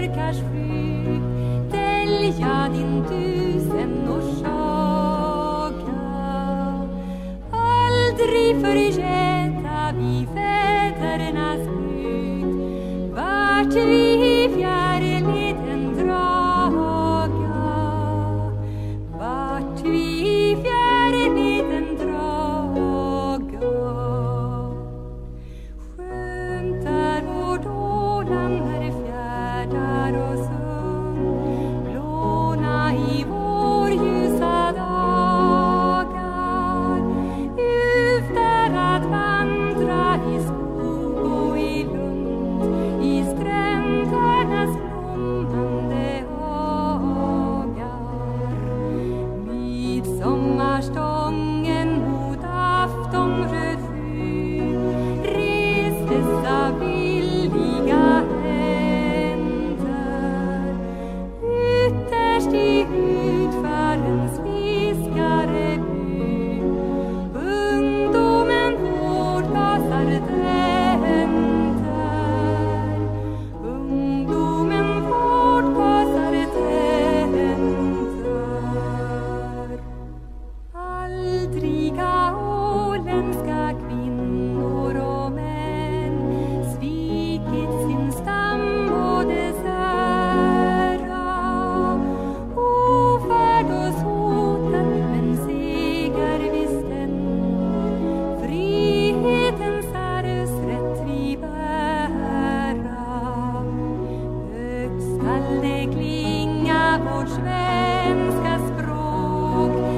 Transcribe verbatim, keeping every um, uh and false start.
orkar sjuk dälja din tusen års saga. Aldrig förgäta vi fädernas bud, vart vi fjärrleden draga, vart vi fjärrleden draga. Skönt är vårt Åland när fjärdar och sund blåna i vår ljusa dagar. Ljuvt är att vandra i skog och i lund, i strändernas blommande hagar. Midsommarstången mot aftonröd sky restes av villiga händer. Ytterst i utfärens fiskareby ungdomen vårdgasar tänder. Ungdomen vårdgasar tänder. Aldriga åländska kvinnor och män svikit sin stam och dess ära. Ofärd oss hotar, men seger visst än. Frihetens arvsrätt vi bära. Högt skall det klinga vårt svenska språk